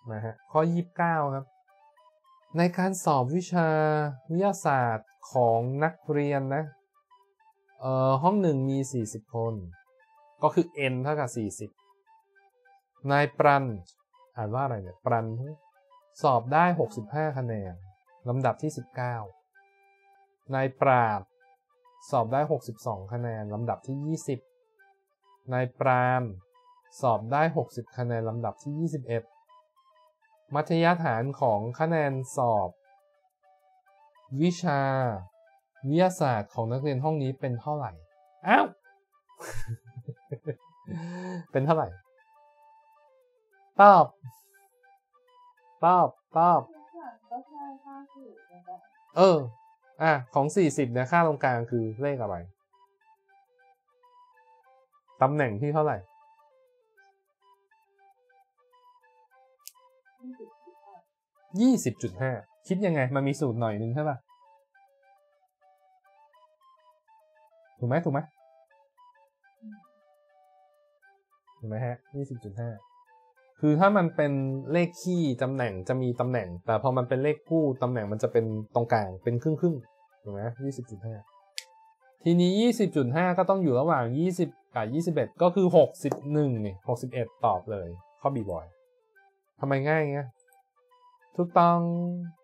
นะฮะข้อ29ครับในการสอบวิชาวิทยาศาสตร์ของนักเรียนนะห้องหนึ่งมี40คนก็คือ n เท่ากับ40นายปรันอ่านว่าอะไรเนี่ยปรันสอบได้65คะแนนลำดับที่19นายปราดสอบได้62คะแนนลำดับที่20นายปรามสอบได้60คะแนนลำดับที่21มัธยฐานของคะแนนสอบวิชาวิทยาศาสตร์ของนักเรียนห้องนี้เป็นเท่าไหร่อ้าว เป็นเท่าไหร่ตอบของ40เนี่ยค่าตรงกลางคือเลขอะไรตำแหน่งที่เท่าไหร่20.5คิดยังไงมันมีสูตรหน่อยนึงใช่ป่ะถูกไหมฮะ 20.5 คือถ้ามันเป็นเลขคี่ตำแหน่งจะมีตำแหน่งแต่พอมันเป็นเลขคู่ตำแหน่งมันจะเป็นตรงกลางเป็นครึ่งถูกไหม 20.5 ทีนี้ 20.5 ก็ต้องอยู่ระหว่าง20กับ21ก็คือ61นี่61ตอบเลยข้อ B บอยทำไมง่ายเงี้ยถูกต้อง